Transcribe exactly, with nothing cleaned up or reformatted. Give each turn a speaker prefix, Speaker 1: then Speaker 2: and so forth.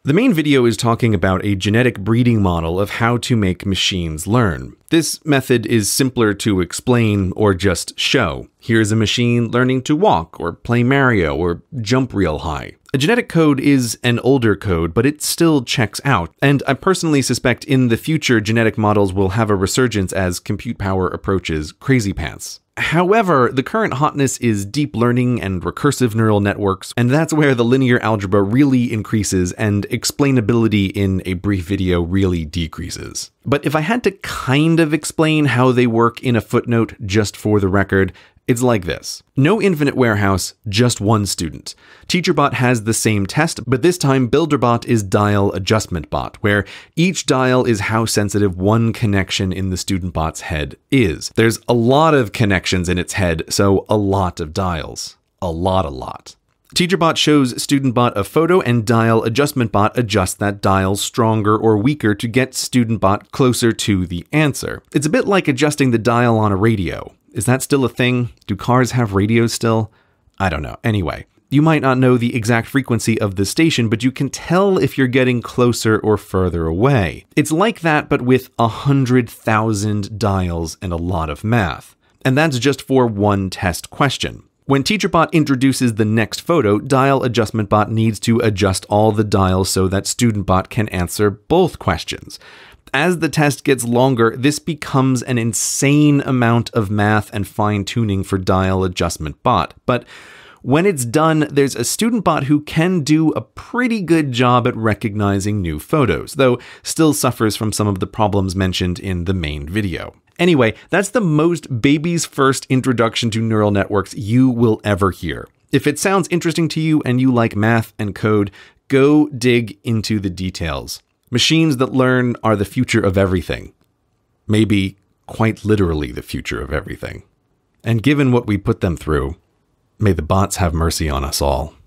Speaker 1: The main video is talking about a genetic breeding model of how to make machines learn. This method is simpler to explain or just show. Here's a machine learning to walk, or play Mario, or jump real high. A genetic code is an older code, but it still checks out, and I personally suspect in the future genetic models will have a resurgence as compute power approaches crazy pants. However, the current hotness is deep learning and recursive neural networks, and that's where the linear algebra really increases and explainability in a brief video really decreases. But if I had to kind of explain how they work in a footnote just for the record, it's like this. No infinite warehouse, just one student. TeacherBot has the same test, but this time BuilderBot is dial adjustment bot, where each dial is how sensitive one connection in the student bot's head is. There's a lot of connections in its head, so a lot of dials. A lot, a lot. TeacherBot shows StudentBot a photo, and Dial AdjustmentBot adjusts that dial stronger or weaker to get StudentBot closer to the answer. It's a bit like adjusting the dial on a radio. Is that still a thing? Do cars have radios still? I don't know. Anyway, you might not know the exact frequency of the station, but you can tell if you're getting closer or further away. It's like that, but with a hundred thousand dials and a lot of math. And that's just for one test question. When TeacherBot introduces the next photo, Dial AdjustmentBot needs to adjust all the dials so that StudentBot can answer both questions. As the test gets longer, this becomes an insane amount of math and fine-tuning for Dial AdjustmentBot. But when it's done, there's a StudentBot who can do a pretty good job at recognizing new photos, though still suffers from some of the problems mentioned in the main video. Anyway, that's the most baby's first introduction to neural networks you will ever hear. If it sounds interesting to you and you like math and code, go dig into the details. Machines that learn are the future of everything. Maybe quite literally the future of everything. And given what we put them through, may the bots have mercy on us all.